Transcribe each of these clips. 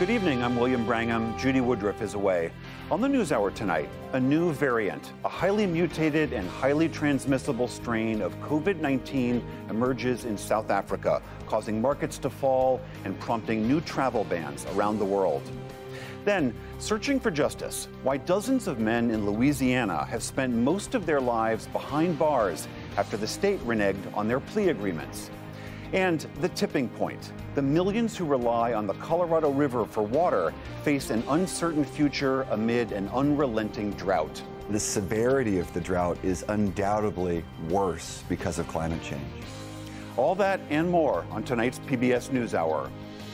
Good evening, I'm William Brangham. Judy Woodruff is away. On the NewsHour tonight, a new variant, a highly mutated and highly transmissible strain of COVID-19 emerges in South Africa, causing markets to fall and prompting new travel bans around the world. Then, searching for justice, why dozens of men in Louisiana have spent most of their lives behind bars after the state reneged on their plea agreements. And the tipping point. The millions who rely on the Colorado River for water face an uncertain future amid an unrelenting drought. The severity of the drought is undoubtedly worse because of climate change. All that and more on tonight's PBS NewsHour.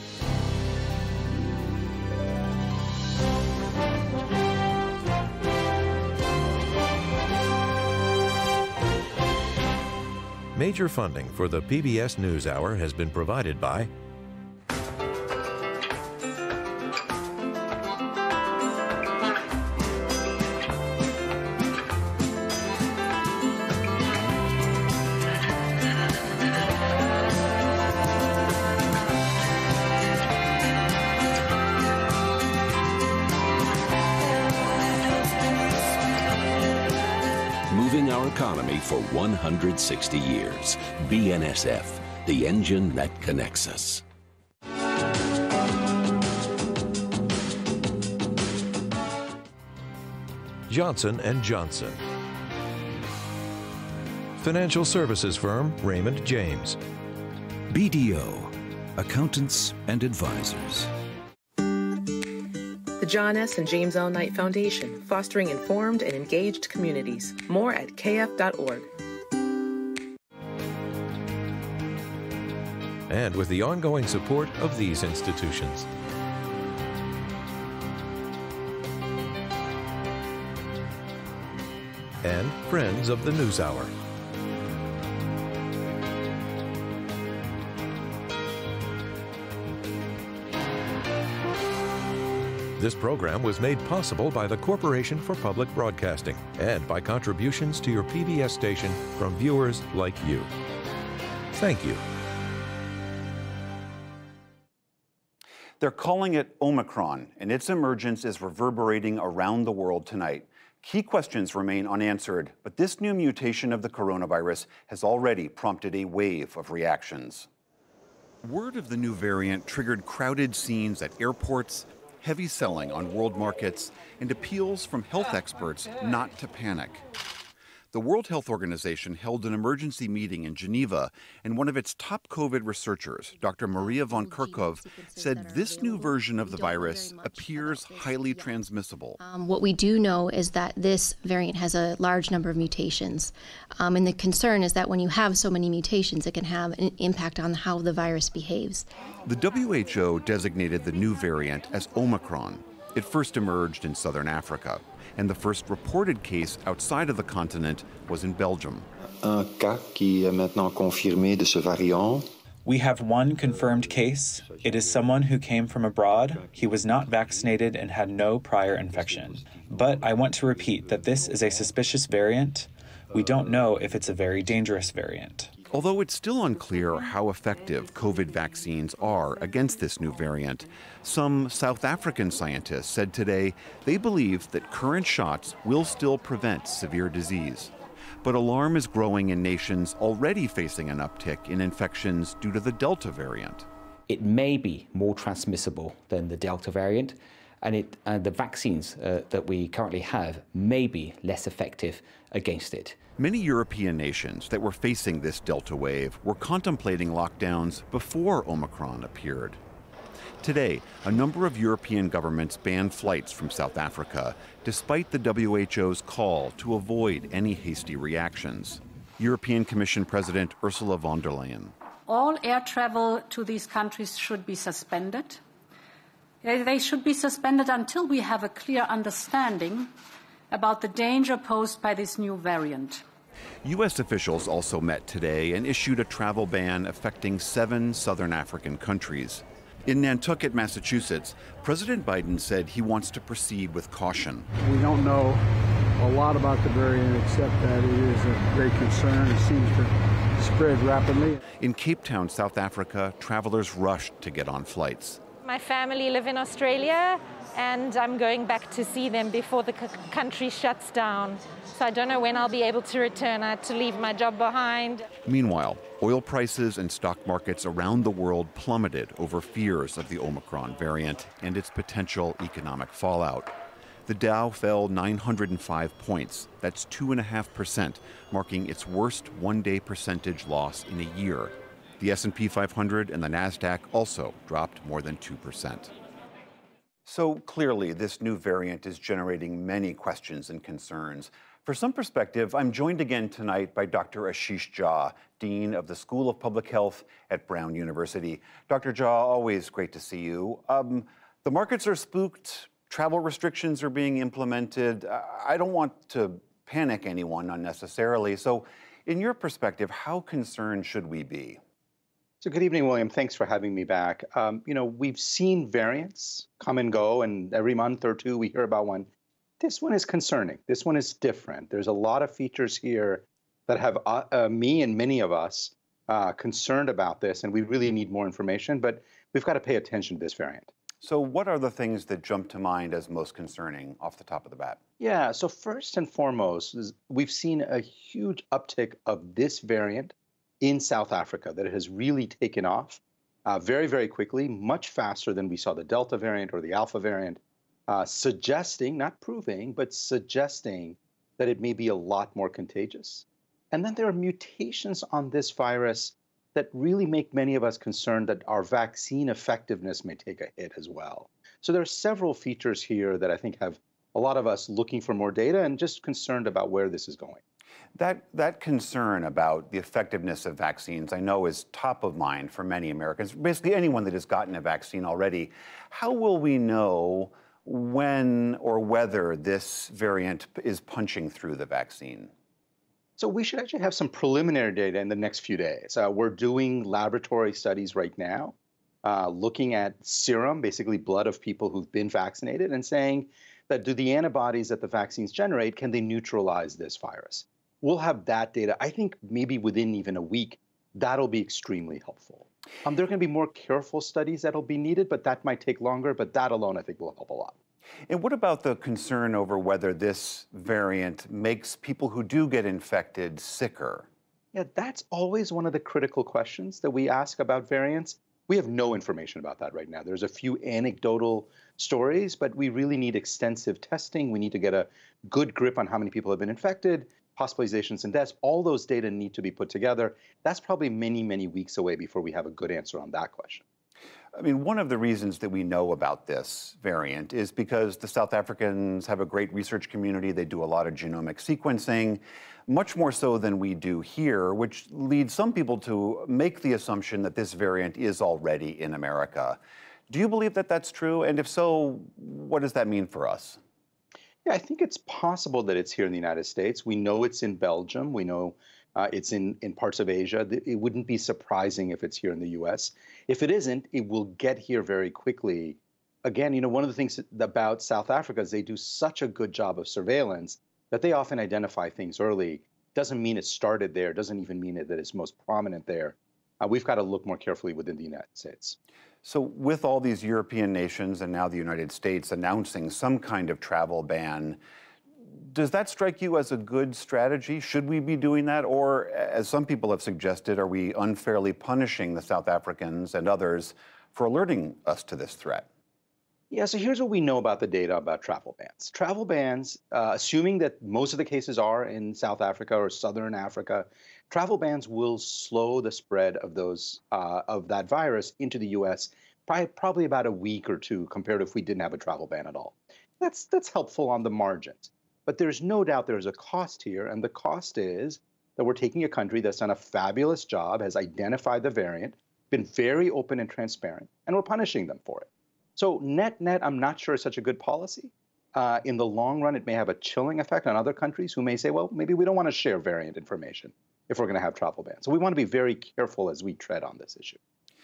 Major funding for the PBS NewsHour has been provided by moving our economy for 160 years. BNSF, the engine that connects us. Johnson & Johnson. Financial services firm Raymond James. BDO, accountants and advisors. The John S. and James L. Knight Foundation, fostering informed and engaged communities. More at kf.org. And with the ongoing support of these institutions. And friends of the NewsHour. This program was made possible by the Corporation for Public Broadcasting and by contributions to your PBS station from viewers like you. Thank you. They're calling it Omicron, and its emergence is reverberating around the world tonight. Key questions remain unanswered, but this new mutation of the coronavirus has already prompted a wave of reactions. Word of the new variant triggered crowded scenes at airports, heavy selling on world markets, and appeals from health experts not to panic. The World Health Organization held an emergency meeting in Geneva, and one of its top COVID researchers, Dr. Maria von Kerkhove, said this new version of the virus appears highly transmissible. What we do know is that this variant has a large number of mutations, and the concern is that when you have so many mutations, it can have an impact on how the virus behaves. The WHO designated the new variant as Omicron. It first emerged in southern Africa, and the first reported case outside of the continent was in Belgium. We have one confirmed case. It is someone who came from abroad. He was not vaccinated and had no prior infection. But I want to repeat that this is a suspicious variant. We don't know if it's a very dangerous variant. Although it's still unclear how effective COVID vaccines are against this new variant, some South African scientists said today they believe that current shots will still prevent severe disease. But alarm is growing in nations already facing an uptick in infections due to the Delta variant. It may be more transmissible than the Delta variant, and the vaccines that we currently have may be less effective against it. Many European nations that were facing this Delta wave were contemplating lockdowns before Omicron appeared. Today, a number of European governments banned flights from South Africa, despite the WHO's call to avoid any hasty reactions. European Commission President Ursula von der Leyen. All air travel to these countries should be suspended. They should be suspended until we have a clear understanding about the danger posed by this new variant. U.S. officials also met today and issued a travel ban affecting 7 southern African countries. In Nantucket, Massachusetts, President Biden said he wants to proceed with caution. We don't know a lot about the variant except that it is a great concern. It seems to spread rapidly. In Cape Town, South Africa, travelers rushed to get on flights. My family live in Australia, and I'm going back to see them before the country shuts down. So I don't know when I'll be able to return. I had to leave my job behind. Meanwhile, oil prices and stock markets around the world plummeted over fears of the Omicron variant and its potential economic fallout. The Dow fell 905 points. That's 2.5%, marking its worst one-day percentage loss in a year. The S&P 500 and the NASDAQ also dropped more than 2%. So clearly, this new variant is generating many questions and concerns. For some perspective, I'm joined again tonight by Dr. Ashish Jha, Dean of the School of Public Health at Brown University. Dr. Jha, always great to see you. The markets are spooked. Travel restrictions are being implemented. I don't want to panic anyone unnecessarily. So in your perspective, how concerned should we be? So good evening, William. Thanks for having me back. We've seen variants come and go, and every month or two we hear about one. This one is concerning. This one is different. There's a lot of features here that have me and many of us concerned about this, and we really need more information, but we've got to pay attention to this variant. So what are the things that jump to mind as most concerning off the top of the bat? Yeah, so first and foremost, we've seen a huge uptick of this variant in South Africa, that it has really taken off very, very quickly, much faster than we saw the Delta variant or the Alpha variant, suggesting, not proving, but suggesting that it may be a lot more contagious. And then there are mutations on this virus that really make many of us concerned that our vaccine effectiveness may take a hit as well. So there are several features here that I think have a lot of us looking for more data and just concerned about where this is going. That concern about the effectiveness of vaccines, I know, is top of mind for many Americans, basically anyone that has gotten a vaccine already. How will we know when or whether this variant is punching through the vaccine? So we should actually have some preliminary data in the next few days. We're doing laboratory studies right now, looking at serum, basically blood of people who've been vaccinated, and saying that do the antibodies that the vaccines generate, can they neutralize this virus? We'll have that data. I think maybe within even a week, that'll be extremely helpful. There are going to be more careful studies that'll be needed, but that might take longer. But that alone, I think, will help a lot. And what about the concern over whether this variant makes people who do get infected sicker? Yeah, that's always one of the critical questions that we ask about variants. We have no information about that right now. There's a few anecdotal stories, but we really need extensive testing. We need to get a good grip on how many people have been infected, hospitalizations and deaths. All those data need to be put together. That's probably many, many weeks away before we have a good answer on that question. I mean, one of the reasons that we know about this variant is because the South Africans have a great research community. They do a lot of genomic sequencing, much more so than we do here, which leads some people to make the assumption that this variant is already in America. Do you believe that that's true? And if so, what does that mean for us? Yeah, I think it's possible that it's here in the United States. We know it's in Belgium. We know it's in parts of Asia. It wouldn't be surprising if it's here in the U.S. If it isn't, it will get here very quickly. Again, one of the things about South Africa is they do such a good job of surveillance that they often identify things early. Doesn't mean it started there. Doesn't even mean that it's most prominent there. We've got to look more carefully within the United States. So with all these European nations and now the United States announcing some kind of travel ban, does that strike you as a good strategy? Should we be doing that? Or, as some people have suggested, are we unfairly punishing the South Africans and others for alerting us to this threat? Yeah, so here's what we know about the data about travel bans. Travel bans, assuming that most of the cases are in South Africa or Southern Africa, travel bans will slow the spread of that virus into the U.S. by probably about a week or two compared to if we didn't have a travel ban at all. That's helpful on the margins. But there's no doubt there's a cost here, and the cost is that we're taking a country that's done a fabulous job, has identified the variant, been very open and transparent, and we're punishing them for it. So net, I'm not sure it's such a good policy. In the long run, it may have a chilling effect on other countries who may say, well, maybe we don't want to share variant information if we're going to have travel bans. So we want to be very careful as we tread on this issue.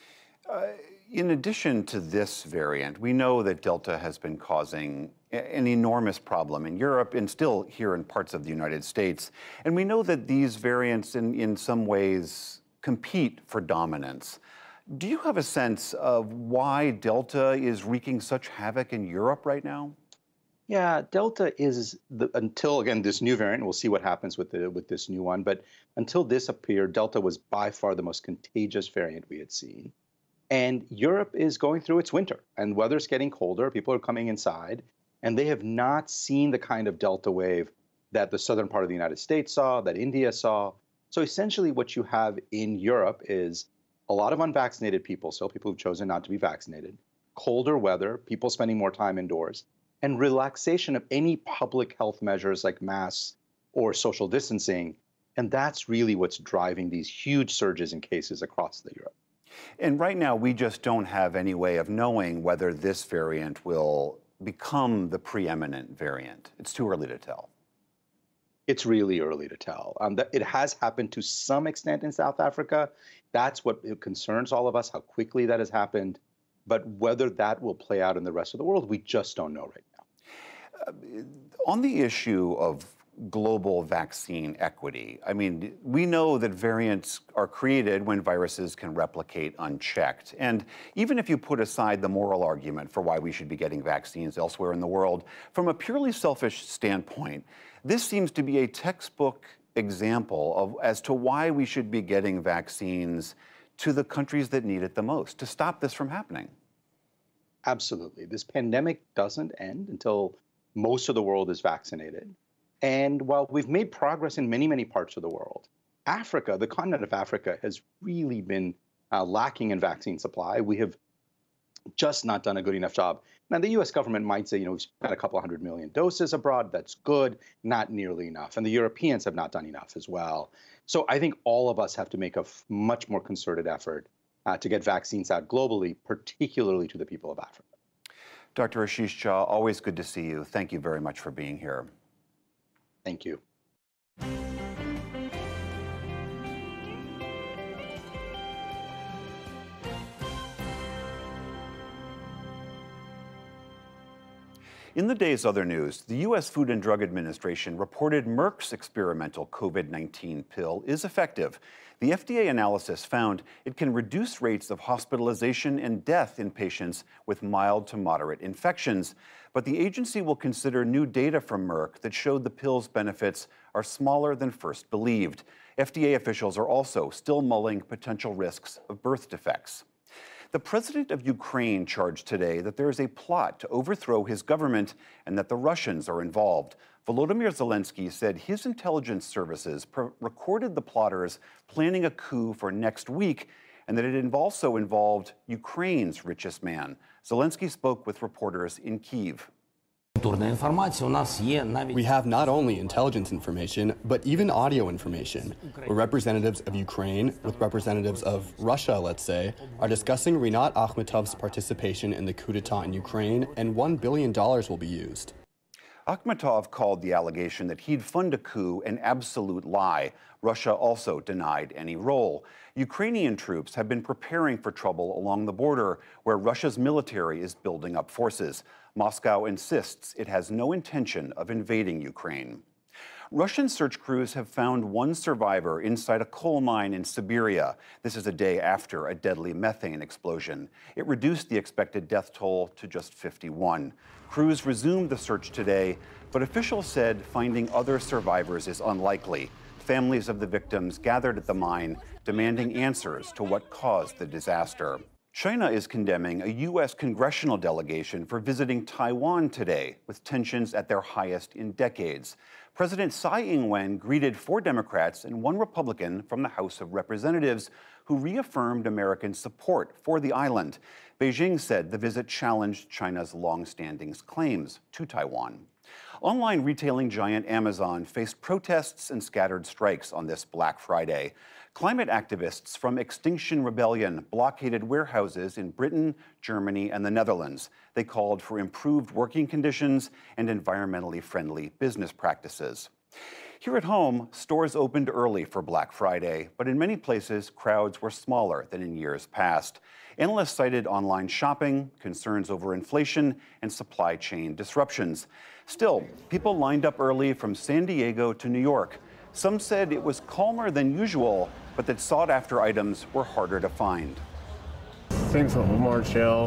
In addition to this variant, we know that Delta has been causing an enormous problem in Europe and still here in parts of the United States. And we know that these variants in some ways compete for dominance. Do you have a sense of why Delta is wreaking such havoc in Europe right now? Yeah, Delta is until again this new variant. We'll see what happens with this new one. But until this appeared, Delta was by far the most contagious variant we had seen. And Europe is going through its winter, and weather's getting colder. People are coming inside, and they have not seen the kind of Delta wave that the southern part of the United States saw, that India saw. So essentially, what you have in Europe is a lot of unvaccinated people, so people who've chosen not to be vaccinated, colder weather, people spending more time indoors, and relaxation of any public health measures like masks or social distancing. And that's really what's driving these huge surges in cases across Europe. And right now, we just don't have any way of knowing whether this variant will become the preeminent variant. It's too early to tell. It's really early to tell. It has happened to some extent in South Africa. That's what concerns all of us, how quickly that has happened. But whether that will play out in the rest of the world, we just don't know right now. On the issue of global vaccine equity, I mean, we know that variants are created when viruses can replicate unchecked. And even if you put aside the moral argument for why we should be getting vaccines elsewhere in the world, from a purely selfish standpoint, this seems to be a textbook example of as to why we should be getting vaccines to the countries that need it the most, to stop this from happening. Absolutely. This pandemic doesn't end until most of the world is vaccinated. And while we've made progress in many, many parts of the world, Africa, the continent of Africa, has really been lacking in vaccine supply. We have just not done a good enough job. Now, the U.S. government might say, we've spent a couple 100 million doses abroad. That's good, not nearly enough. And the Europeans have not done enough as well. So I think all of us have to make a much more concerted effort to get vaccines out globally, particularly to the people of Africa. Dr. Ashish Jha, always good to see you. Thank you very much for being here. Thank you. In the day's other news, the U.S. Food and Drug Administration reported Merck's experimental COVID-19 pill is effective. The FDA analysis found it can reduce rates of hospitalization and death in patients with mild to moderate infections. But the agency will consider new data from Merck that showed the pill's benefits are smaller than first believed. FDA officials are also still mulling potential risks of birth defects. The president of Ukraine charged today that there is a plot to overthrow his government and that the Russians are involved. Volodymyr Zelensky said his intelligence services recorded the plotters planning a coup for next week and that it also involved Ukraine's richest man. Zelensky spoke with reporters in Kyiv. We have not only intelligence information, but even audio information, where representatives of Ukraine with representatives of Russia, let's say, are discussing Rinat Akhmetov's participation in the coup d'etat in Ukraine, and $1 billion will be used. Akhmetov called the allegation that he'd fund a coup an absolute lie. Russia also denied any role. Ukrainian troops have been preparing for trouble along the border, where Russia's military is building up forces. Moscow insists it has no intention of invading Ukraine. Russian search crews have found one survivor inside a coal mine in Siberia. This is a day after a deadly methane explosion. It reduced the expected death toll to just 51. Crews resumed the search today, but officials said finding other survivors is unlikely. Families of the victims gathered at the mine, demanding answers to what caused the disaster. China is condemning a U.S. congressional delegation for visiting Taiwan today, with tensions at their highest in decades. President Tsai Ing-wen greeted 4 Democrats and 1 Republican from the House of Representatives, who reaffirmed American support for the island. Beijing said the visit challenged China's long-standing claims to Taiwan. Online retailing giant Amazon faced protests and scattered strikes on this Black Friday. Climate activists from Extinction Rebellion blockaded warehouses in Britain, Germany, and the Netherlands. They called for improved working conditions and environmentally friendly business practices. Here at home, stores opened early for Black Friday, but in many places, crowds were smaller than in years past. Analysts cited online shopping, concerns over inflation, and supply chain disruptions. Still, people lined up early from San Diego to New York. Some said it was calmer than usual, but that sought-after items were harder to find. Everything's a little more chill.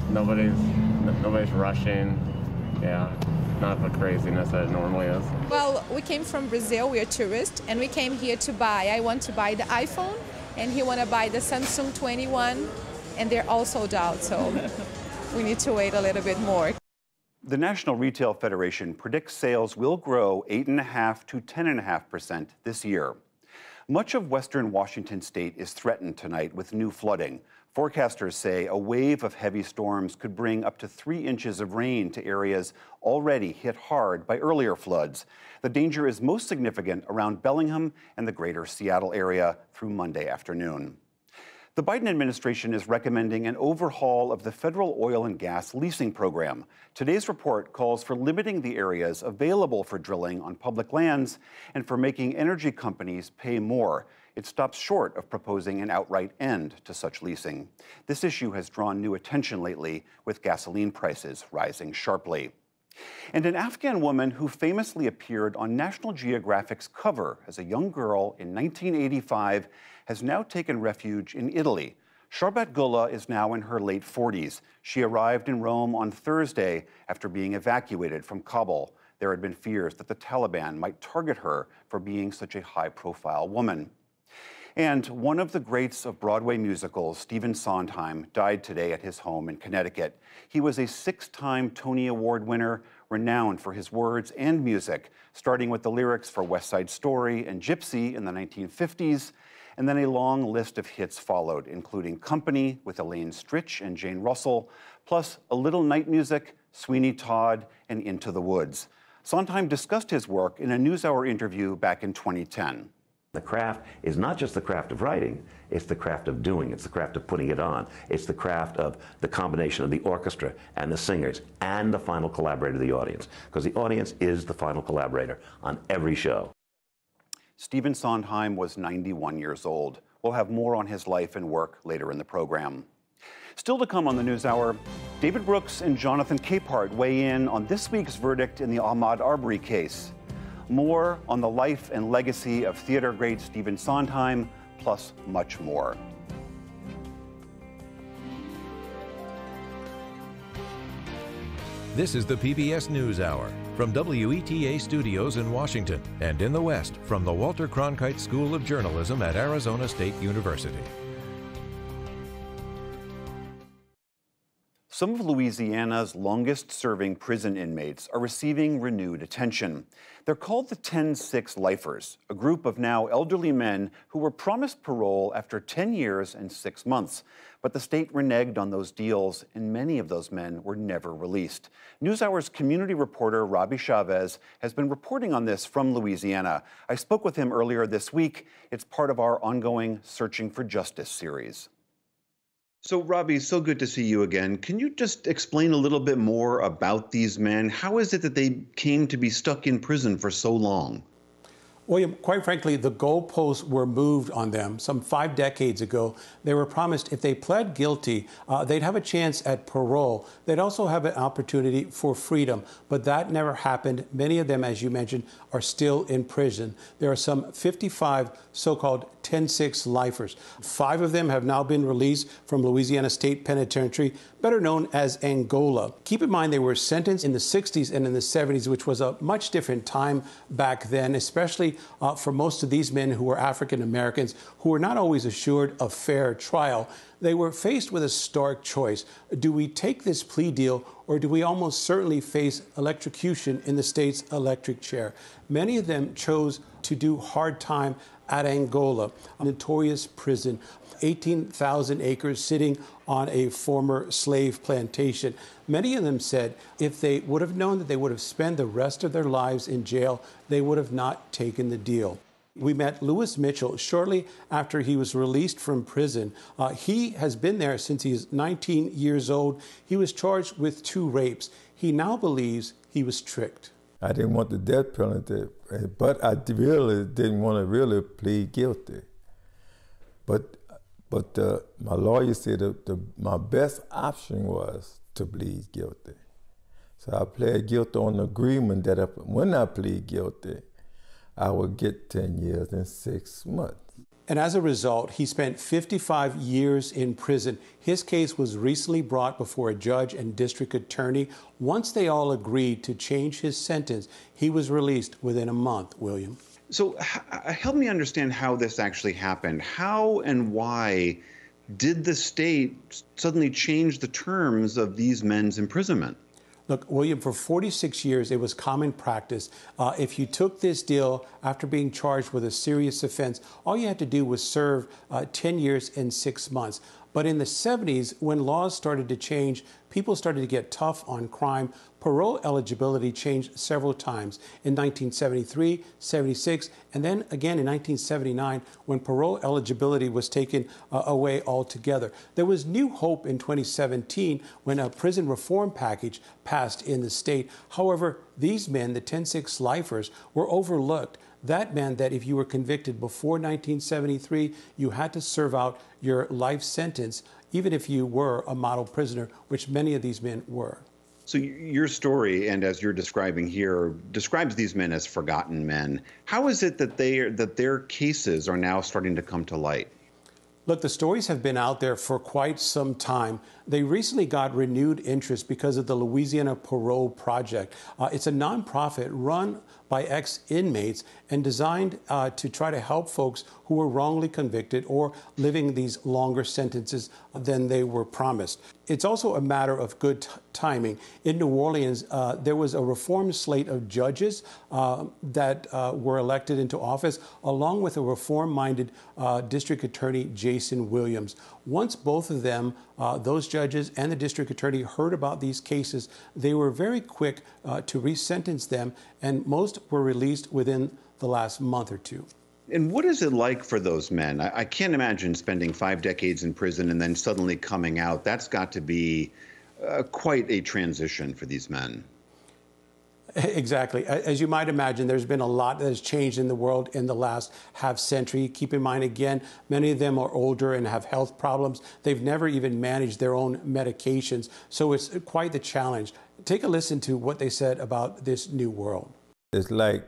Nobody's rushing. Yeah, not the craziness that it normally is. Well, we came from Brazil. We're tourists, and we came here to buy. I want to buy the iPhone, and he want to buy the Samsung 21, and they're all sold out. So we need to wait a little bit more. The National Retail Federation predicts sales will grow 8.5% to 10.5% this year. Much of western Washington state is threatened tonight with new flooding. Forecasters say a wave of heavy storms could bring up to 3 inches of rain to areas already hit hard by earlier floods. The danger is most significant around Bellingham and the greater Seattle area through Monday afternoon. The Biden administration is recommending an overhaul of the federal oil and gas leasing program. Today's report calls for limiting the areas available for drilling on public lands and for making energy companies pay more. It stops short of proposing an outright end to such leasing. This issue has drawn new attention lately, with gasoline prices rising sharply. And an Afghan woman who famously appeared on National Geographic's cover as a young girl in 1985 has now taken refuge in Italy. Sharbat Gullah is now in her late 40s. She arrived in Rome on Thursday after being evacuated from Kabul. There had been fears that the Taliban might target her for being such a high-profile woman. And one of the greats of Broadway musicals, Stephen Sondheim, died today at his home in Connecticut. He was a 6-time Tony Award winner, renowned for his words and music, starting with the lyrics for West Side Story and Gypsy in the 1950s, and then a long list of hits followed, including Company with Elaine Stritch and Jane Russell, plus A Little Night Music, Sweeney Todd, and Into the Woods. Sondheim discussed his work in a NewsHour interview back in 2010. The craft is not just the craft of writing, it's the craft of doing, it's the craft of putting it on, it's the craft of the combination of the orchestra and the singers and the final collaborator, the audience, because the audience is the final collaborator on every show. Stephen Sondheim was 91 years old. We'll have more on his life and work later in the program. Still to come on the NewsHour, David Brooks and Jonathan Capehart weigh in on this week's verdict in the Ahmaud Arbery case. More on the life and legacy of theater great Stephen Sondheim, plus much more. This is the PBS NewsHour from WETA Studios in Washington and in the West from the Walter Cronkite School of Journalism at Arizona State University. Some of Louisiana's longest-serving prison inmates are receiving renewed attention. They're called the 10-6 Lifers, a group of now elderly men who were promised parole after 10 years and 6 months. But the state reneged on those deals, and many of those men were never released. NewsHour's community reporter Robbie Chavez has been reporting on this from Louisiana. I spoke with him earlier this week. It's part of our ongoing Searching for Justice series. So, Robbie, so good to see you again. Can you just explain a little bit more about these men? How is it that they came to be stuck in prison for so long? William, quite frankly, the goalposts were moved on them. Some 5 decades ago, they were promised if they pled guilty, they'd have a chance at parole. They'd also have an opportunity for freedom. But that never happened. Many of them, as you mentioned, are still in prison. There are some 55 so-called 10-6 lifers. 5 of them have now been released from Louisiana State Penitentiary, better known as Angola. Keep in mind they were sentenced in the 60s and in the 70s, which was a much different time back then, especially for most of these men who were African Americans, who were not always assured a fair trial. They were faced with a stark choice. Do we take this plea deal, or do we almost certainly face electrocution in the state's electric chair? Many of them chose to do hard time at Angola, a notorious prison, 18,000 acres sitting on a former slave plantation. Many of them said if they would have known that they would have spent the rest of their lives in jail, they would have not taken the deal. We met Lewis Mitchell shortly after he was released from prison. He has been there since he's 19 years old. He was charged with 2 rapes. He now believes he was tricked. I didn't want the death penalty, but I really didn't want to really plead guilty. But my lawyer said my best option was to plead guilty. So I pled guilty on the agreement that when I plead guilty, I would get 10 years and 6 months. And as a result, he spent 55 years in prison. His case was recently brought before a judge and district attorney. Once they all agreed to change his sentence, he was released within a month, William. So help me understand how this actually happened. How and why did the state suddenly change the terms of these men's imprisonment? Look, William, for 46 years, it was common practice. If you took this deal after being charged with a serious offense, all you had to do was serve 10 years and 6 months. But in the 70s, when laws started to change, people started to get tough on crime. Parole eligibility changed several times in 1973, 76, and then again in 1979 when parole eligibility was taken away altogether. There was new hope in 2017 when a prison reform package passed in the state. However, these men, the 10-6 lifers, were overlooked. That meant that if you were convicted before 1973, you had to serve out your life sentence, even if you were a model prisoner, which many of these men were. So your story, and as you're describing here, describes these men as forgotten men. How is it that their cases are now starting to come to light? Look, the stories have been out there for quite some time. They recently got renewed interest because of the Louisiana Parole Project. It's a nonprofit run by ex-inmates and designed to try to help folks who were wrongly convicted or living these longer sentences than they were promised. It's also a matter of good timing. In New Orleans, there was a reform slate of judges that were elected into office, along with a reform-minded district attorney, Jason Williams. Once both of them, those judges and the district attorney, heard about these cases, they were very quick to resentence them, and most were released within the last month or two. And what is it like for those men? I can't imagine spending 5 decades in prison and then suddenly coming out. That's got to be quite a transition for these men. Exactly. As you might imagine, there's been a lot that has changed in the world in the last half century. Keep in mind, again, many of them are older and have health problems. They've never even managed their own medications. So it's quite the challenge. Take a listen to what they said about this new world. It's like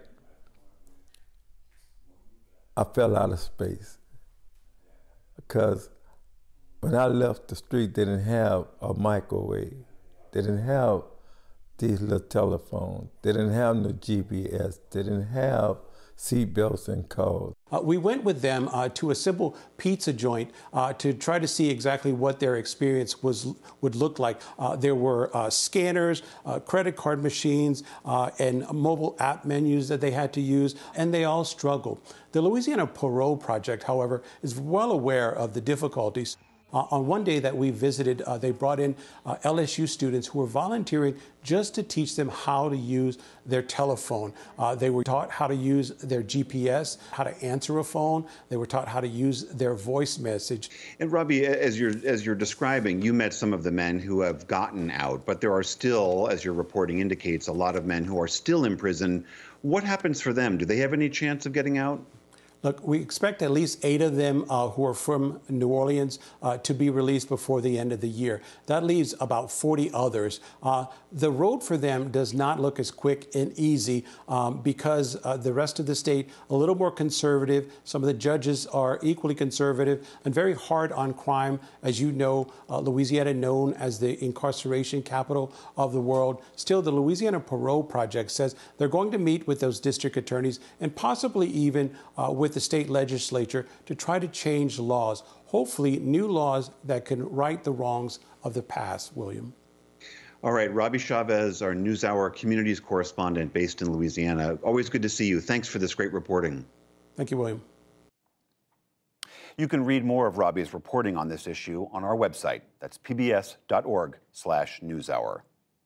I fell out of space because when I left the street, they didn't have a microwave. They didn't have these little telephones. They didn't have no GPS. They didn't have seatbelts and cars. We went with them to a simple pizza joint to try to see exactly what their experience would look like. There were scanners, credit card machines, and mobile app menus that they had to use, and they all struggled. The Louisiana Parole Project, however, is well aware of the difficulties. On one day that we visited, they brought in LSU students who were volunteering just to teach them how to use their telephone. They were taught how to use their GPS, how to answer a phone. They were taught how to use their voice message. And Robbie, as you're describing, you met some of the men who have gotten out, but there are still, as your reporting indicates, a lot of men who are still in prison. What happens for them? Do they have any chance of getting out? Look, we expect at least 8 of them who are from New Orleans to be released before the end of the year. That leaves about 40 others. The road for them does not look as quick and easy because the rest of the state a little more conservative. Some of the judges are equally conservative and very hard on crime. As you know, Louisiana, known as the incarceration capital of the world. Still, the Louisiana Parole Project says they're going to meet with those district attorneys and possibly even with the state legislature to try to change laws, hopefully new laws that can right the wrongs of the past, William. All right, Robbie Chavez, our NewsHour communities correspondent based in Louisiana. Always good to see you. Thanks for this great reporting. Thank you, William. You can read more of Robbie's reporting on this issue on our website. That's pbs.org/newshour.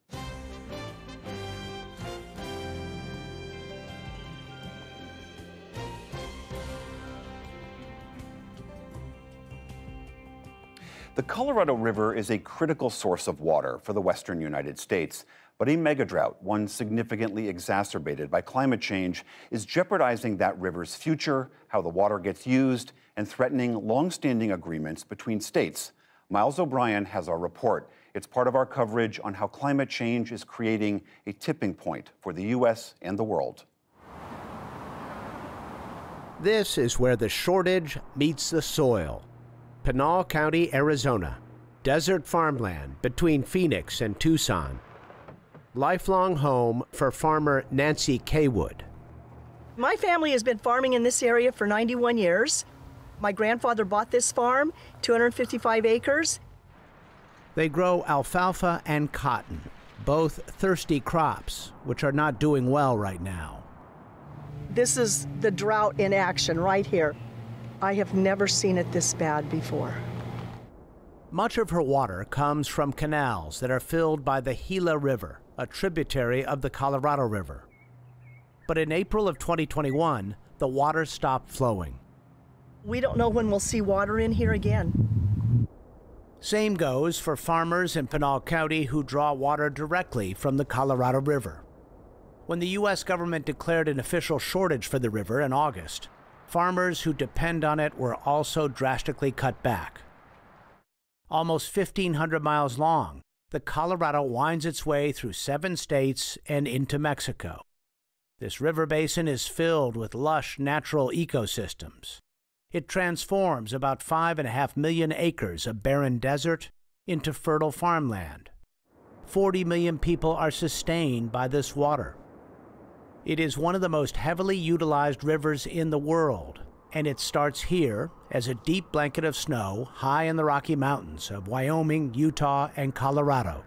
The Colorado River is a critical source of water for the western United States, but a megadrought, one significantly exacerbated by climate change, is jeopardizing that river's future, how the water gets used, and threatening long-standing agreements between states. Miles O'Brien has our report. It's part of our coverage on how climate change is creating a tipping point for the U.S. and the world. This is where the shortage meets the soil. Pinal County, Arizona, desert farmland between Phoenix and Tucson. Lifelong home for farmer Nancy Kaywood. My family has been farming in this area for 91 years. My grandfather bought this farm, 255 acres. They grow alfalfa and cotton, both thirsty crops, which are not doing well right now. This is the drought in action right here. I have never seen it this bad before. Much of her water comes from canals that are filled by the Gila River, a tributary of the Colorado River. But in April of 2021, the water stopped flowing. We don't know when we'll see water in here again. Same goes for farmers in Pinal County who draw water directly from the Colorado River. When the U.S. government declared an official shortage for the river in August, farmers who depend on it were also drastically cut back. Almost 1,500 miles long, the Colorado winds its way through 7 states and into Mexico. This river basin is filled with lush natural ecosystems. It transforms about 5.5 million acres of barren desert into fertile farmland. 40 million people are sustained by this water. It is one of the most heavily utilized rivers in the world, and it starts here as a deep blanket of snow high in the Rocky Mountains of Wyoming, Utah, and Colorado.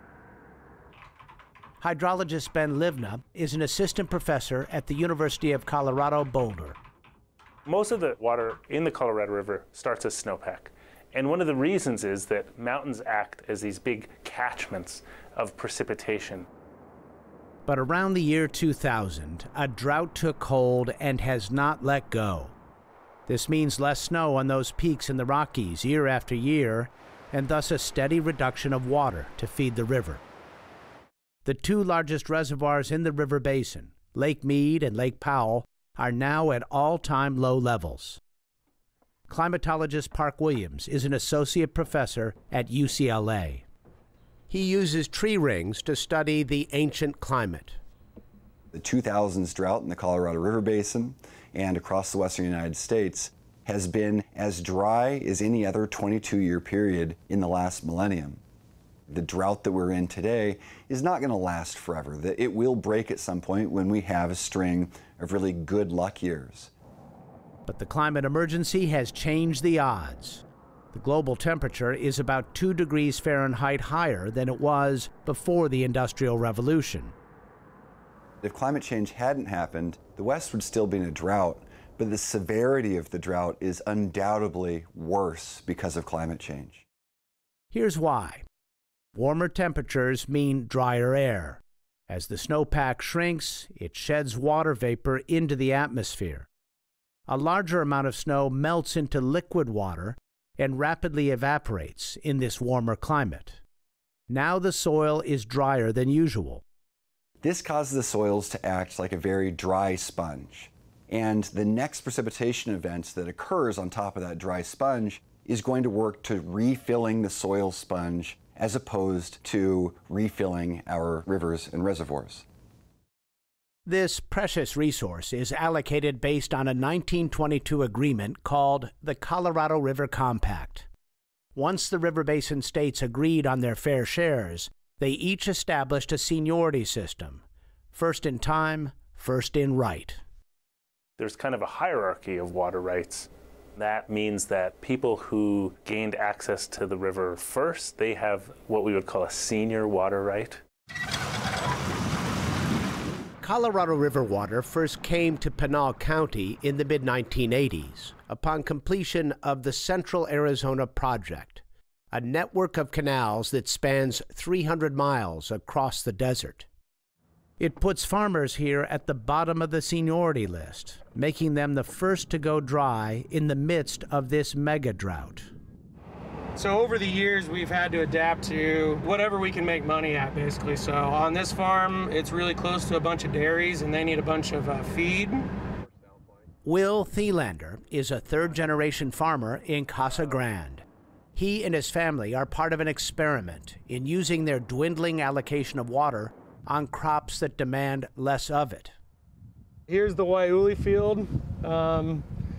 Hydrologist Ben Livna is an assistant professor at the University of Colorado Boulder. Most of the water in the Colorado River starts as snowpack. And one of the reasons is that mountains act as these big catchments of precipitation. But around the year 2000, a drought took hold and has not let go. This means less snow on those peaks in the Rockies year after year, and thus a steady reduction of water to feed the river. The 2 largest reservoirs in the river basin, Lake Mead and Lake Powell, are now at all-time low levels. Climatologist Park Williams is an associate professor at UCLA. He uses tree rings to study the ancient climate. The 2000s drought in the Colorado River Basin and across the western United States has been as dry as any other 22-year period in the last millennium. The drought that we're in today is not going to last forever. It will break at some point when we have a string of really good luck years. But the climate emergency has changed the odds. The global temperature is about 2 degrees Fahrenheit higher than it was before the Industrial Revolution. If climate change hadn't happened, the West would still be in a drought, but the severity of the drought is undoubtedly worse because of climate change. Here's why. Warmer temperatures mean drier air. As the snowpack shrinks, it sheds water vapor into the atmosphere. A larger amount of snow melts into liquid water and rapidly evaporates in this warmer climate. Now the soil is drier than usual. This causes the soils to act like a very dry sponge. And the next precipitation event that occurs on top of that dry sponge is going to work to refilling the soil sponge as opposed to refilling our rivers and reservoirs. This precious resource is allocated based on a 1922 agreement called the Colorado River Compact. Once the river basin states agreed on their fair shares, they each established a seniority system. First in time, first in right. There's kind of a hierarchy of water rights. That means that people who gained access to the river first, they have what we would call a senior water right. Colorado River water first came to Pinal County in the mid-1980s upon completion of the Central Arizona Project, a network of canals that spans 300 miles across the desert. It puts farmers here at the bottom of the seniority list, making them the first to go dry in the midst of this mega drought. So over the years, we've had to adapt to whatever we can make money at, basically. So on this farm, it's really close to a bunch of dairies, and they need a bunch of feed. Will Thielander is a third-generation farmer in Casa Grande. He and his family are part of an experiment in using their dwindling allocation of water on crops that demand less of it. Here's the Waiuli field.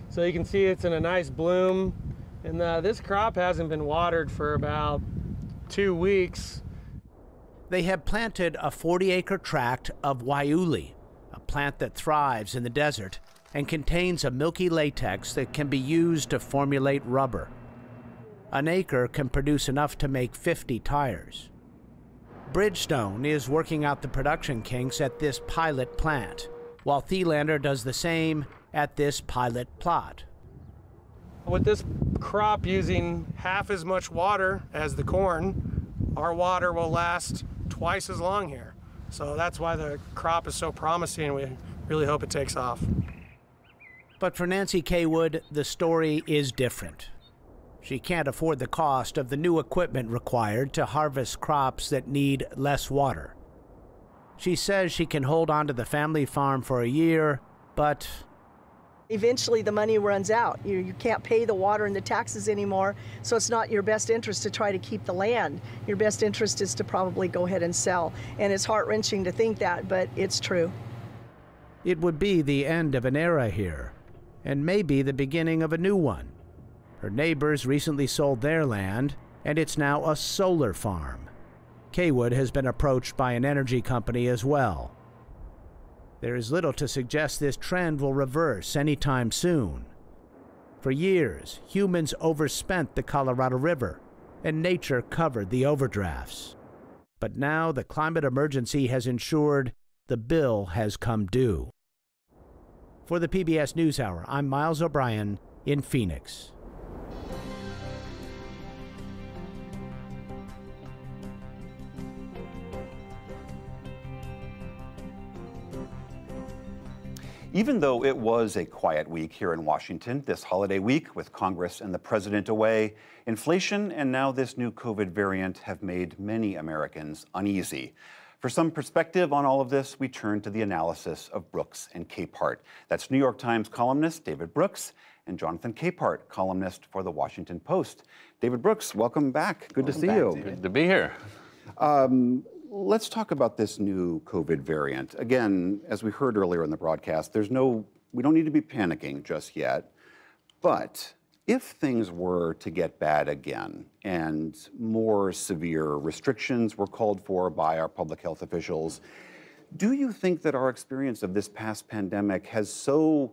So you can see it's in a nice bloom. And this crop hasn't been watered for about 2 weeks. They have planted a 40-acre tract of waiuli, a plant that thrives in the desert and contains a milky latex that can be used to formulate rubber. An acre can produce enough to make 50 tires. Bridgestone is working out the production kinks at this pilot plant, while Thielander does the same at this pilot plot. With this crop using half as much water as the corn, our water will last twice as long here. So that's why the crop is so promising. We really hope it takes off. But for Nancy Kaywood, the story is different. She can't afford the cost of the new equipment required to harvest crops that need less water. She says she can hold on to the family farm for a year, but eventually the money runs out. You can't pay the water and the taxes anymore, so it's not your best interest to try to keep the land. Your best interest is to probably go ahead and sell. And it's heart-wrenching to think that, but it's true. It would be the end of an era here, and maybe the beginning of a new one. Her neighbors recently sold their land, and it's now a solar farm. Kaywood has been approached by an energy company as well. There is little to suggest this trend will reverse anytime soon. For years, humans overspent the Colorado River, and nature covered the overdrafts. But now the climate emergency has ensured the bill has come due. For the PBS NewsHour, I'm Miles O'Brien in Phoenix. Even though it was a quiet week here in Washington this holiday week with Congress and the president away, inflation and now this new COVID variant have made many Americans uneasy. For some perspective on all of this, we turn to the analysis of Brooks and Capehart. That's New York Times columnist David Brooks and Jonathan Capehart, columnist for the Washington Post. David Brooks, welcome back. Good to see you. Good to be here. Let's talk about this new COVID variant. Again, as we heard earlier in the broadcast, we don't need to be panicking just yet. But if things were to get bad again and more severe restrictions were called for by our public health officials, do you think that our experience of this past pandemic has so,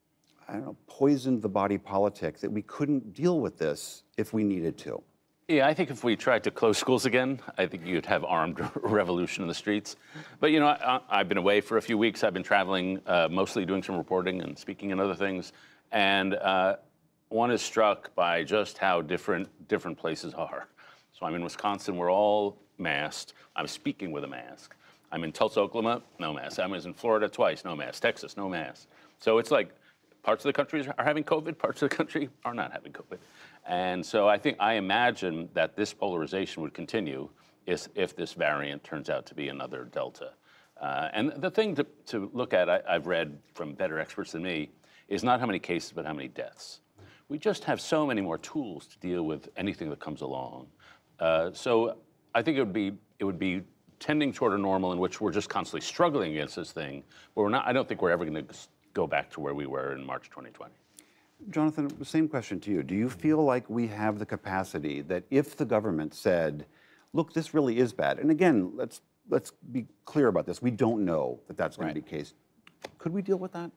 poisoned the body politic that we couldn't deal with this if we needed to? Yeah, I think if we tried to close schools again, I think you'd have armed revolution in the streets. But, I've been away for a few weeks. I've been traveling, mostly doing some reporting and speaking and other things. And one is struck by just how different places are. So I'm in Wisconsin, we're all masked. I'm speaking with a mask. I'm in Tulsa, Oklahoma, no mask. I was in Florida twice, no mask. Texas, no mask. So it's like parts of the country are having COVID, parts of the country are not having COVID. And so I imagine that this polarization would continue if this variant turns out to be another Delta. And the thing to look at, I've read from better experts than me, is not how many cases, but how many deaths. We just have so many more tools to deal with anything that comes along. So I think it would be tending toward a normal in which we're just constantly struggling against this thing, but I don't think we're ever going to go back to where we were in March 2020. Jonathan, same question to you. Do you feel like we have the capacity that if the government said, look, this really is bad, and again, let's be clear about this, we don't know that that's going to be the case. Could we deal with that?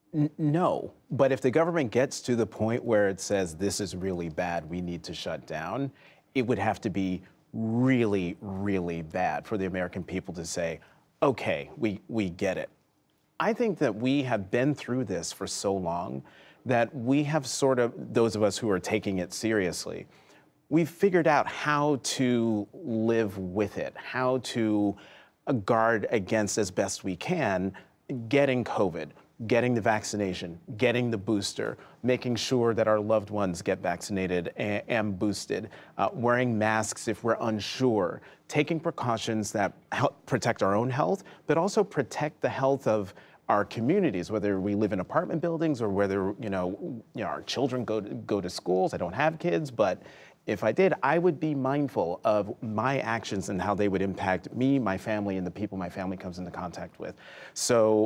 No, but if the government gets to the point where it says this is really bad, we need to shut down, it would have to be really, really bad for the American people to say, okay, we get it. I think that we have been through this for so long that we have sort of, those of us who are taking it seriously, we've figured out how to live with it, how to guard against as best we can getting COVID, getting the vaccination, getting the booster, making sure that our loved ones get vaccinated and boosted, wearing masks if we're unsure, taking precautions that help protect our own health, but also protect the health of our communities, whether we live in apartment buildings or whether our children go to schools. I don't have kids, but if I did, I would be mindful of my actions and how they would impact me, my family, and the people my family comes into contact with. So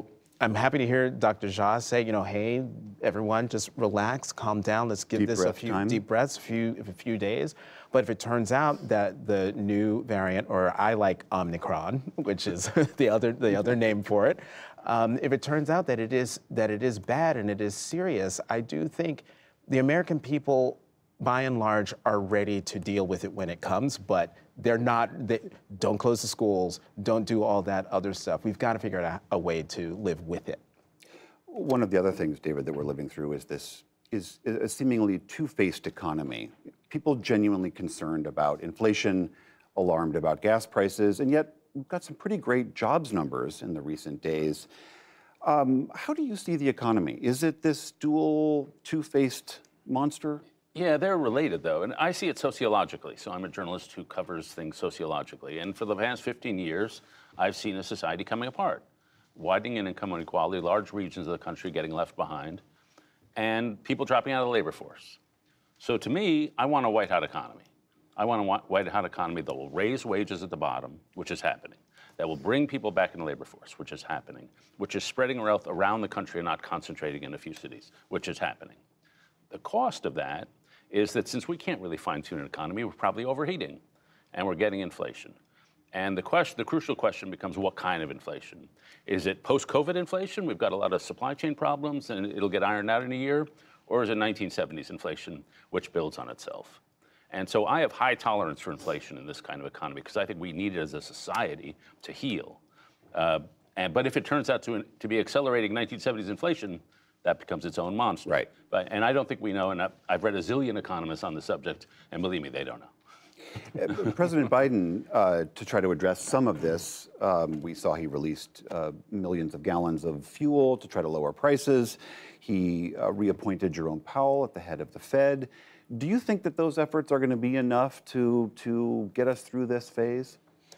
I'm happy to hear Dr. Jha say, hey, everyone, just relax, calm down. Let's give this a few deep breaths, a few days. But if it turns out that the new variant, or I like Omicron, which is the other name for it, if it turns out that it is bad and it is serious, I do think the American people, by and large, are ready to deal with it when it comes, but they're not. Don't close the schools. Don't do all that other stuff. We've got to figure out a way to live with it. One of the other things, David, that we're living through is a seemingly two-faced economy. People genuinely concerned about inflation, alarmed about gas prices, and yet we've got some pretty great jobs numbers in the recent days. How do you see the economy? Is it this dual, two-faced monster? Yeah, they're related, though, and I see it sociologically. So I'm a journalist who covers things sociologically. And for the past 15 years, I've seen a society coming apart, widening in income inequality, large regions of the country getting left behind, and people dropping out of the labor force. So to me, I want a white-hot economy. I want a white-hot economy that will raise wages at the bottom, which is happening, that will bring people back in the labor force, which is happening, which is spreading wealth around the country and not concentrating in a few cities, which is happening. The cost of that is that since we can't really fine-tune an economy, we're probably overheating, and we're getting inflation. And the crucial question becomes, what kind of inflation? Is it post-COVID inflation? We've got a lot of supply chain problems, and it'll get ironed out in a year? Or is it 1970s inflation, which builds on itself? And so I have high tolerance for inflation in this kind of economy, because I think we need it as a society to heal. But if it turns out to be accelerating 1970s inflation, that becomes its own monster. Right. And I don't think we know, and I've read a zillion economists on the subject, and believe me, they don't know. President Biden, to try to address some of this, we saw he released millions of gallons of fuel to try to lower prices. He reappointed Jerome Powell at the head of the Fed. Do you think that those efforts are going to be enough to get us through this phase?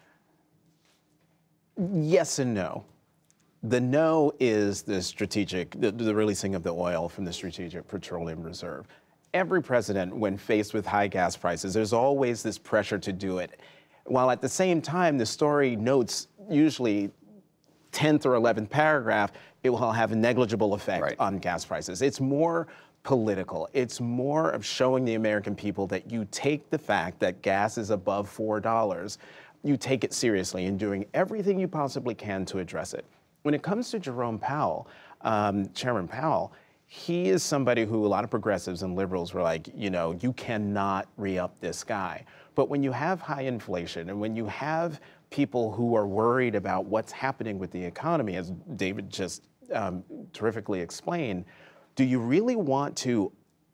Yes and no. The no is the releasing of the oil from the Strategic Petroleum Reserve. Every president, when faced with high gas prices, there's always this pressure to do it. While at the same time, the story notes, usually 10th or 11th paragraph, it will have a negligible effect on gas prices. It's more political. It's more of showing the American people that you take the fact that gas is above $4, you take it seriously and doing everything you possibly can to address it. When it comes to Jerome Powell, Chairman Powell, he is somebody who a lot of progressives and liberals were like, you cannot re-up this guy. But when you have high inflation and when you have people who are worried about what's happening with the economy, as David just terrifically explained, do you really want to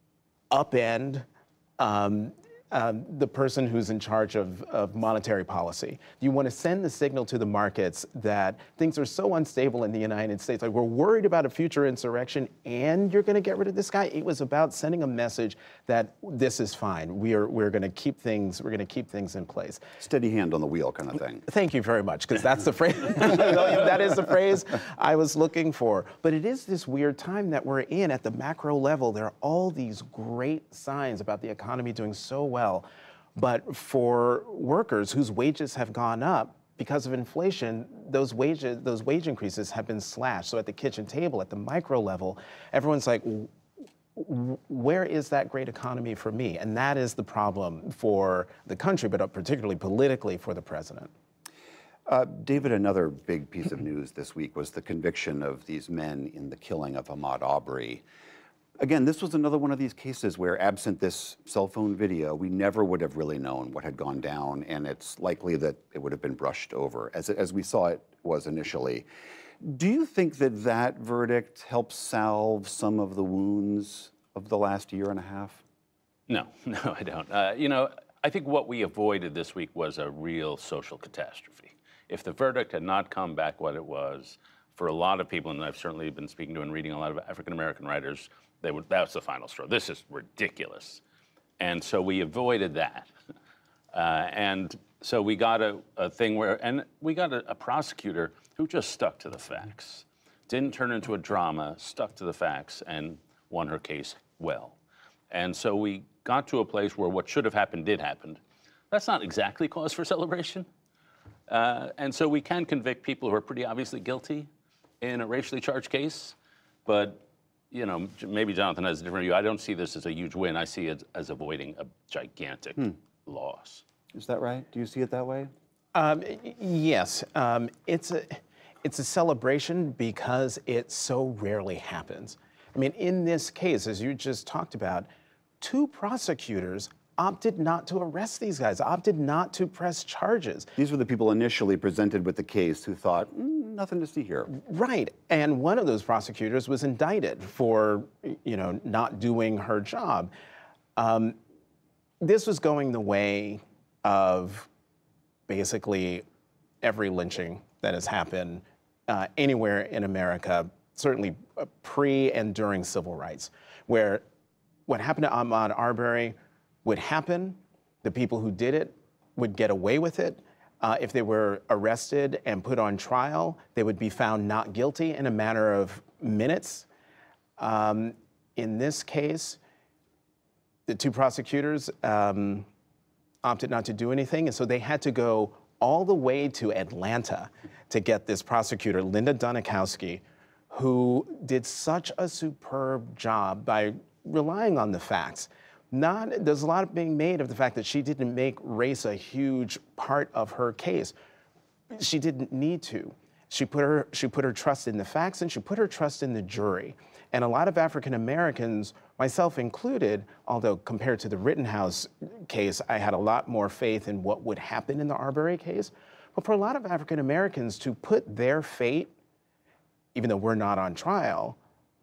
upend the person who's in charge of monetary policy? You want to send the signal to the markets that things are so unstable in the United States, like we're worried about a future insurrection and you're going to get rid of this guy? It was about sending a message that this is fine. We're going to keep things in place. Steady hand on the wheel kind of thing. Thank you very much, because that's the phrase. That is the phrase I was looking for. But it is this weird time that we're in at the macro level. There are all these great signs about the economy doing so well. But for workers whose wages have gone up because of inflation, those wage increases have been slashed. So at the kitchen table, at the micro level, everyone's like, where is that great economy for me? And that is the problem for the country, but particularly politically for the president. David, another big piece of news this week was the conviction of these men in the killing of Ahmaud Arbery. Again, this was another one of these cases where, absent this cell phone video, we never would have really known what had gone down, and it's likely that it would have been brushed over, as we saw it was initially. Do you think that that verdict helps salve some of the wounds of the last year and a half? No, I don't. I think what we avoided this week was a real social catastrophe. If the verdict had not come back what it was, for a lot of people, and I've certainly been speaking to and reading a lot of African-American writers, that's the final straw. This is ridiculous. And so we avoided that. And so we got a thing where, and we got a prosecutor who just stuck to the facts, didn't turn into a drama, stuck to the facts, and won her case well. And so we got to a place where what should have happened did happen. That's not exactly cause for celebration. And so we can convict people who are pretty obviously guilty, in a racially charged case, but you know, maybe Jonathan has a different view. I don't see this as a huge win. I see it as avoiding a gigantic loss. Is that right? Do you see it that way? Yes. It's a celebration because it so rarely happens. I mean, in this case, as you just talked about, 2 prosecutors opted not to arrest these guys, opted not to press charges. These were the people initially presented with the case who thought, nothing to see here. Right, and one of those prosecutors was indicted for, you know, not doing her job. This was going the way of basically every lynching that has happened anywhere in America, certainly pre and during civil rights, where what happened to Ahmaud Arbery would happen, the people who did it would get away with it. If they were arrested and put on trial, they would be found not guilty in a matter of minutes. In this case, the 2 prosecutors opted not to do anything, and so they had to go all the way to Atlanta to get this prosecutor, Linda Dunikowski, who did such a superb job by relying on the facts. There's a lot being made of the fact that she didn't make race a huge part of her case. She didn't need to. She put her trust in the facts, and she put her trust in the jury. And a lot of African Americans, myself included, although compared to the Rittenhouse case, I had a lot more faith in what would happen in the Arbery case. But for a lot of African Americans to put their fate, even though we're not on trial,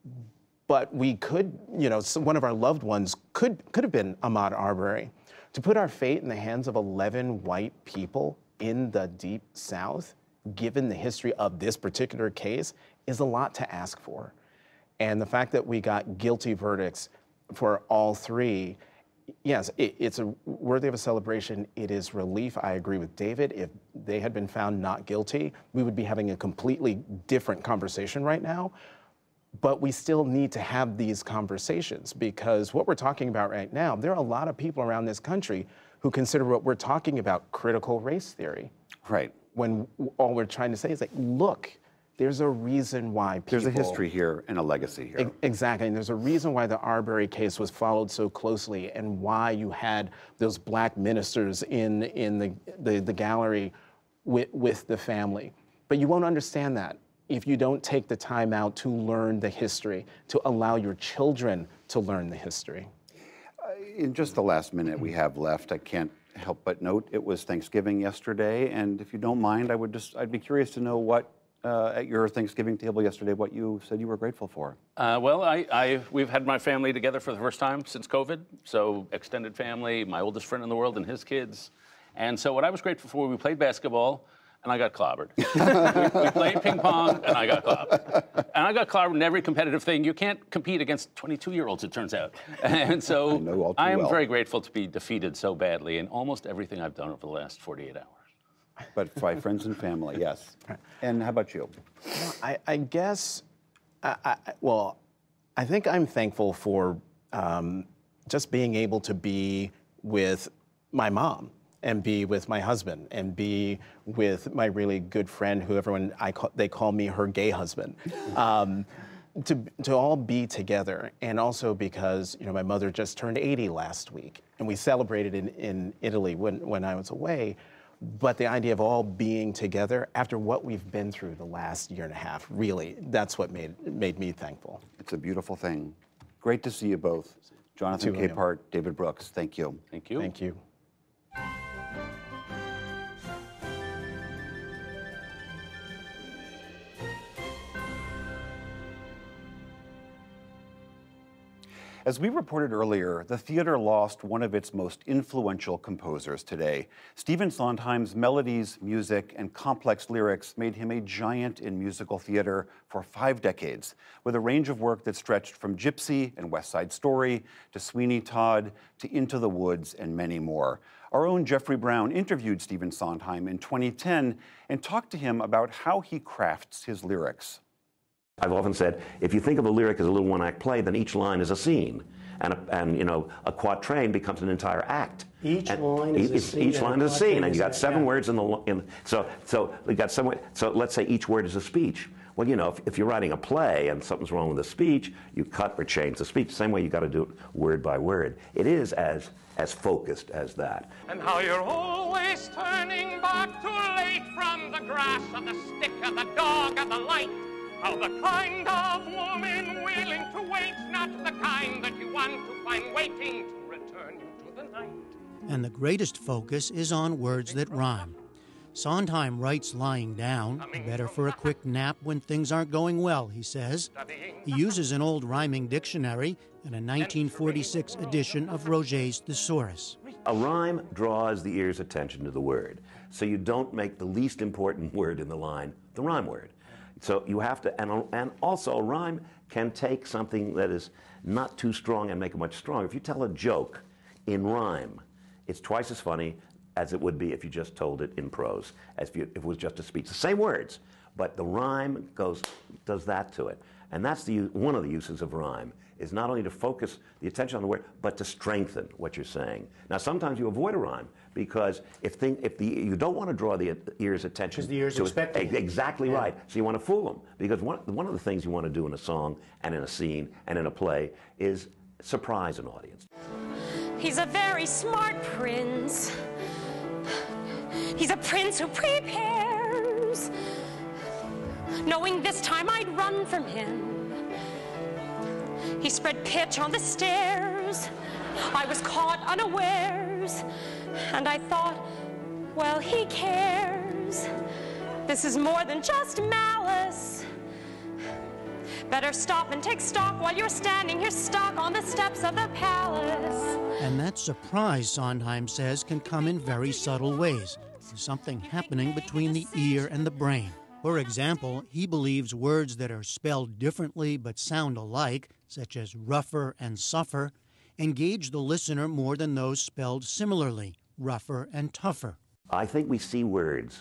but we could, you know, one of our loved ones could have been Ahmaud Arbery. To put our fate in the hands of 11 white people in the Deep South, given the history of this particular case, is a lot to ask for. And the fact that we got guilty verdicts for all 3, yes, it's worthy of a celebration. It is relief. I agree with David. If they had been found not guilty, we would be having a completely different conversation right now. But we still need to have these conversations, because what we're talking about right now, there are a lot of people around this country who consider what we're talking about critical race theory. Right. When all we're trying to say is like, look, there's a reason why people... There's a history here and a legacy here. Exactly, and there's a reason why the Arbery case was followed so closely, and why you had those black ministers in the gallery with the family. But you won't understand that if you don't take the time out to learn the history, to allow your children to learn the history. In just the last minute we have left, I can't help but note it was Thanksgiving yesterday, and if you don't mind, I'd be curious to know what at your Thanksgiving table yesterday, what you said you were grateful for. Well, we've had my family together for the first time since COVID, so extended family, my oldest friend in the world and his kids. And so what I was grateful for, we played basketball, and I got clobbered. we played ping pong, and I got clobbered. And I got clobbered in every competitive thing. You can't compete against 22-year-olds, it turns out. And so I am very grateful to be defeated so badly in almost everything I've done over the last 48 hours. But by friends and family, yes. And how about you? I guess, well, I think I'm thankful for just being able to be with my mom, and be with my husband, and be with my really good friend, who they call me her gay husband. To all be together, and also because, you know, my mother just turned 80 last week, and we celebrated in Italy when I was away. But the idea of all being together after what we've been through the last year and a half, really, that's what made me thankful. It's a beautiful thing. Great to see you both. Jonathan Capehart, David Brooks, thank you. Thank you. Thank you. As we reported earlier, the theater lost one of its most influential composers today. Stephen Sondheim's melodies, music, and complex lyrics made him a giant in musical theater for 5 decades, with a range of work that stretched from Gypsy and West Side Story to Sweeney Todd to Into the Woods and many more. Our own Jeffrey Brown interviewed Stephen Sondheim in 2010 and talked to him about how he crafts his lyrics. I've often said, if you think of a lyric as a little one-act play, then each line is a scene, and you know, a quatrain becomes an entire act. Each line is a scene. Each line is a scene, and you got 7 words in the so we got 7 words. So let's say each word is a speech. Well, you know, if you're writing a play and something's wrong with the speech, you cut or change the speech. Same way you got to do it word by word. It is as focused as that. And how you're always turning back too late from the grass and the stick and the dog and the light. How the kind of woman willing to wait, not the kind that you want to find waiting to return you to the night. And the greatest focus is on words that rhyme. Sondheim writes lying down, better for a quick nap when things aren't going well, he says. He uses an old rhyming dictionary and a 1946 edition of Roget's Thesaurus. A rhyme draws the ear's attention to the word, so you don't make the least important word in the line the rhyme word. So you have to, and also a rhyme can take something that is not too strong and make it much stronger. If you tell a joke in rhyme, it's twice as funny as it would be if you just told it in prose, as if it was just a speech. The same words, but the rhyme does that to it. And that's one of the uses of rhyme, is not only to focus the attention on the word, but to strengthen what you're saying. Now, sometimes you avoid a rhyme, because you don't want to draw the ear's attention. Because the ear's expecting it. Exactly right. So you want to fool them. Because one of the things you want to do in a song and in a scene and in a play is surprise an audience. He's a very smart prince. He's a prince who prepares, knowing this time I'd run from him. He spread pitch on the stairs. I was caught unawares, and I thought, well, he cares. This is more than just malice. Better stop and take stock while you're standing here stuck on the steps of the palace. And that surprise, Sondheim says, can come in very subtle ways. There's something happening between the ear and the brain. For example, he believes words that are spelled differently but sound alike, such as rougher and suffer, engage the listener more than those spelled similarly, rougher and tougher. I think we see words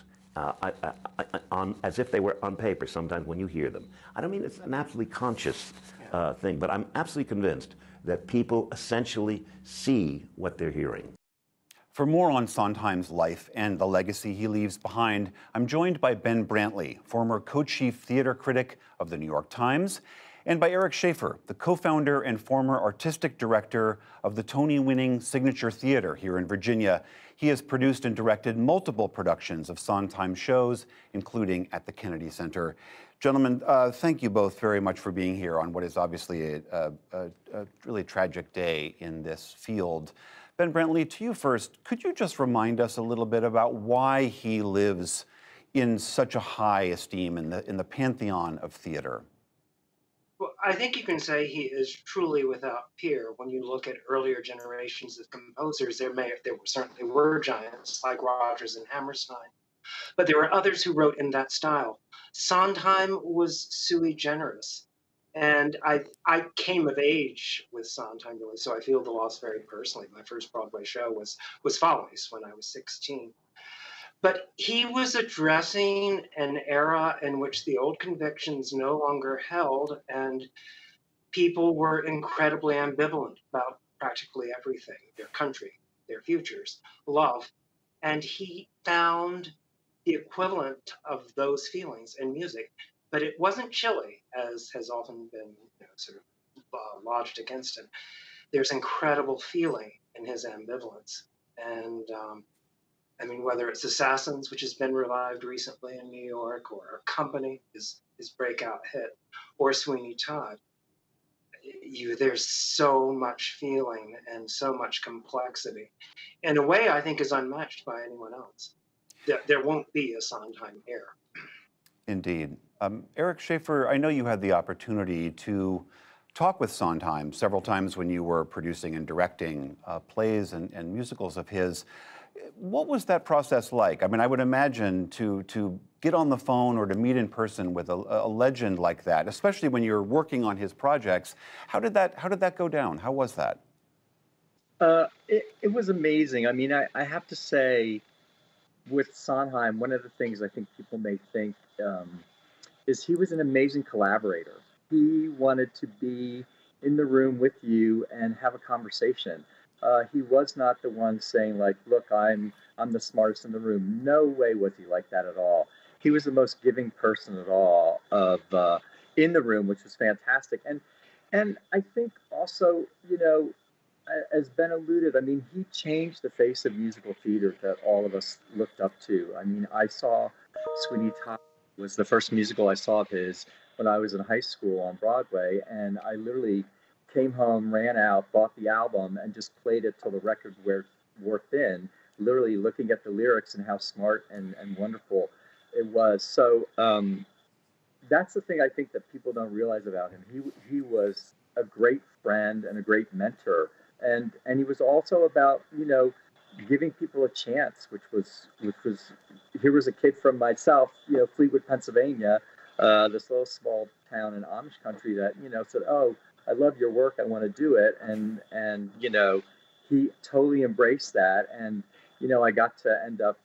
as if they were on paper sometimes when you hear them. I don't mean it's an absolutely conscious thing, but I'm absolutely convinced that people essentially see what they're hearing. For more on Sondheim's life and the legacy he leaves behind, I'm joined by Ben Brantley, former co-chief theater critic of the New York Times, and by Eric Schaefer, the co-founder and former artistic director of the Tony-winning Signature Theater here in Virginia. He has produced and directed multiple productions of Sondheim shows, including at the Kennedy Center. Gentlemen, thank you both very much for being here on what is obviously a really tragic day in this field. Ben Brantley, to you first, could you just remind us a little bit about why he lives in such a high esteem in the pantheon of theater? Well, I think you can say he is truly without peer. When you look at earlier generations of composers, there certainly were giants like Rodgers and Hammerstein, but there were others who wrote in that style. Sondheim was sui generis. And I came of age with Sondheim, really, so I feel the loss very personally. My first Broadway show was Follies when I was 16. But he was addressing an era in which the old convictions no longer held, and people were incredibly ambivalent about practically everything, their country, their futures, love. And he found the equivalent of those feelings in music. But it wasn't chilly, as has often been sort of lodged against him. There's incredible feeling in his ambivalence. And I mean, whether it's Assassins, which has been revived recently in New York, or Company, his breakout hit, or Sweeney Todd, there's so much feeling and so much complexity. In a way, I think is unmatched by anyone else. There won't be a Sondheim heir. Indeed. Eric Schaefer, I know you had the opportunity to talk with Sondheim several times when you were producing and directing plays and musicals of his. What was that process like? I mean, I would imagine to get on the phone or to meet in person with a legend like that, especially when you're working on his projects. How did that go down? How was that? It was amazing. I mean, I have to say, with Sondheim, one of the things I think people may think is he was an amazing collaborator. He wanted to be in the room with you and have a conversation. He was not the one saying, like, look, I'm the smartest in the room. No way was he like that at all. he was the most giving person at all of in the room, which was fantastic. And I think also, you know, as Ben alluded, I mean, he changed the face of musical theater that all of us looked up to. I mean, I saw Sweeney Todd was the first musical I saw of his when I was in high school on Broadway, and I literally came home, ran out, bought the album, and just played it till the record wore thin, literally looking at the lyrics and how smart and wonderful it was. So that's the thing I think that people don't realize about him. He was a great friend and a great mentor, and he was also about, you know, giving people a chance, which was here was a kid from myself, you know, Fleetwood, Pennsylvania, this little small town in Amish country that, you know, said, "Oh, I love your work, I want to do it," and you know, he totally embraced that, and you know, I got to end up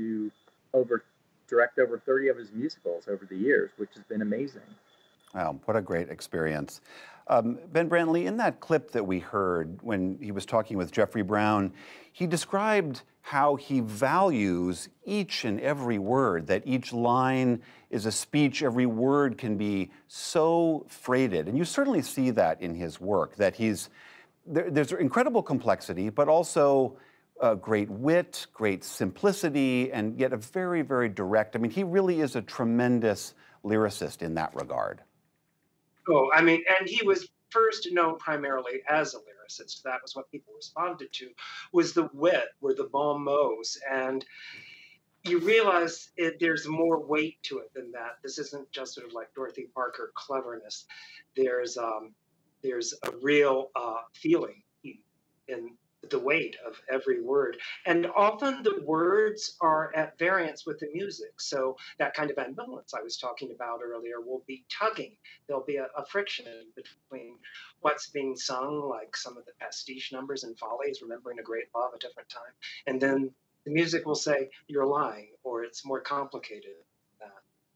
direct over 30 of his musicals over the years, which has been amazing. Wow, what a great experience. Ben Brantley, in that clip that we heard when he was talking with Jeffrey Brown, he described how he values each and every word, that each line is a speech, every word can be so freighted. And you certainly see that in his work, that there's incredible complexity, but also great wit, great simplicity, and yet a very, very direct. I mean, he really is a tremendous lyricist in that regard. Oh, I mean, and he was first known primarily as a lyricist. That was what people responded to, was the wit, were the bon mots. And you realize there's more weight to it than that. This isn't just sort of like Dorothy Parker cleverness. There's a real feeling in the weight of every word. And often the words are at variance with the music. So that kind of ambivalence I was talking about earlier will be tugging. There'll be a friction between what's being sung, like some of the pastiche numbers and follies, Remembering a Great Love, A Different Time. And then the music will say, you're lying, or it's more complicated than that.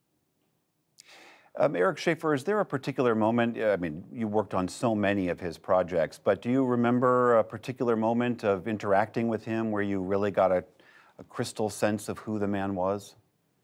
Eric Schaeffer, is there a particular moment, I mean, you worked on so many of his projects, but do you remember a particular moment of interacting with him where you really got a crystal sense of who the man was?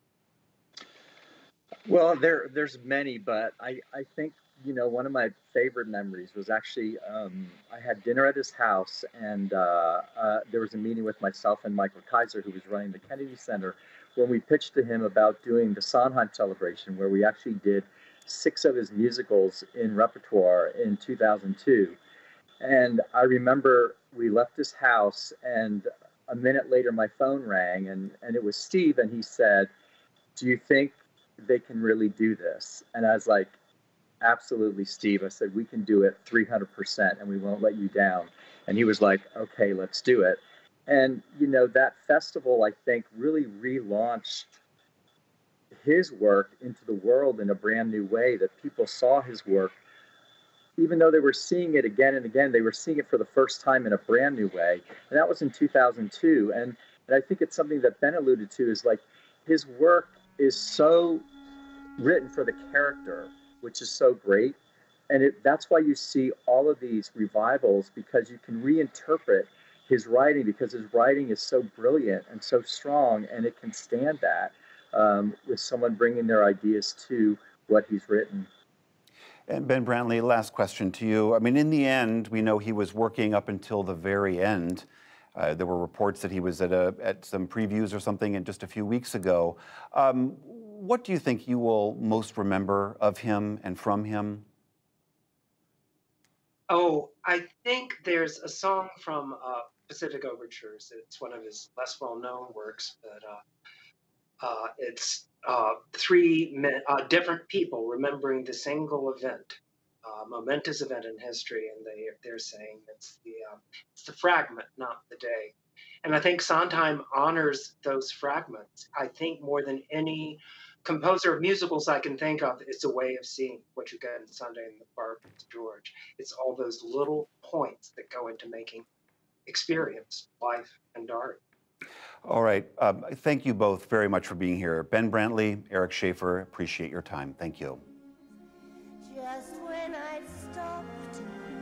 Well, there's many, but I think, you know, one of my favorite memories was actually I had dinner at his house, and there was a meeting with myself and Michael Kaiser, who was running the Kennedy Center, when we pitched to him about doing the Sondheim celebration, where we actually did 6 of his musicals in repertoire in 2002. And I remember we left his house, and a minute later my phone rang, and it was Steve, and he said, "Do you think they can really do this?" And I was like, "Absolutely, Steve." I said, "We can do it 300%, and we won't let you down." And he was like, "Okay, let's do it." And, you know, that festival, I think, really relaunched his work into the world in a brand new way, that people saw his work. Even though they were seeing it again and again, they were seeing it for the first time in a brand new way. And that was in 2002. And I think it's something that Ben alluded to, is like his work is so written for the character, which is so great. And that's why you see all of these revivals, because you can reinterpret his writing, because his writing is so brilliant and so strong, and it can stand that with someone bringing their ideas to what he's written. And Ben Brantley, last question to you. I mean, in the end, we know he was working up until the very end. There were reports that he was at some previews or something and just a few weeks ago. What do you think you will most remember of him and from him? Oh, I think there's a song from Pacific Overtures. It's one of his less well-known works, but it's 3 different people remembering the single event, momentous event in history, and they're saying it's the fragment, not the day. And I think Sondheim honors those fragments. I think more than any composer of musicals I can think of, it's a way of seeing what you get in Sunday in the Park with George. It's all those little points that go into making experience, life, and art. All right. Thank you both very much for being here. Ben Brantley, Eric Schaeffer, appreciate your time. Thank you. Just when I stopped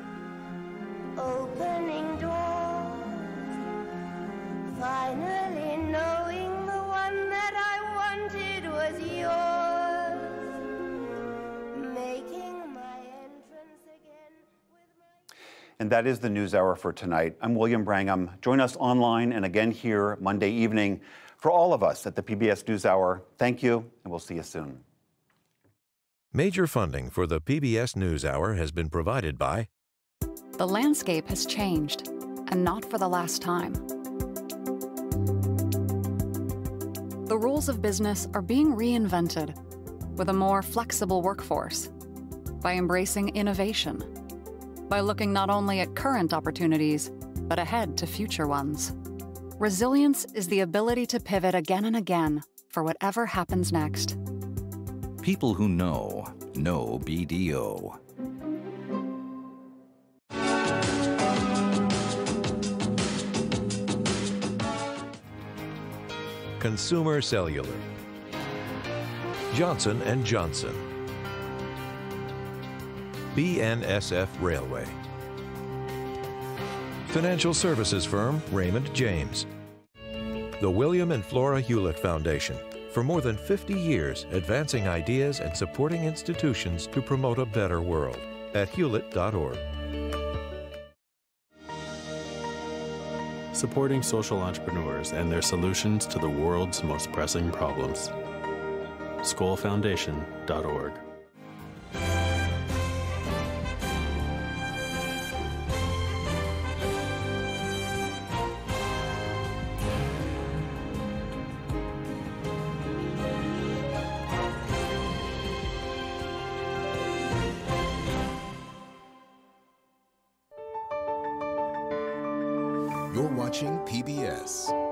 opening doors, finally knowing the one that I wanted was And that is the NewsHour for tonight. I'm William Brangham. Join us online and again here Monday evening. For all of us at the PBS NewsHour, thank you, and we'll see you soon. Major funding for the PBS NewsHour has been provided by... The landscape has changed, and not for the last time. The rules of business are being reinvented with a more flexible workforce, by embracing innovation, by looking not only at current opportunities, but ahead to future ones. Resilience is the ability to pivot again and again for whatever happens next. People who know BDO. Consumer Cellular, Johnson & Johnson, BNSF Railway, financial services firm Raymond James, the William and Flora Hewlett Foundation, for more than 50 years advancing ideas and supporting institutions to promote a better world at hewlett.org. Supporting social entrepreneurs and their solutions to the world's most pressing problems. SchoolFoundation.org. You're watching PBS.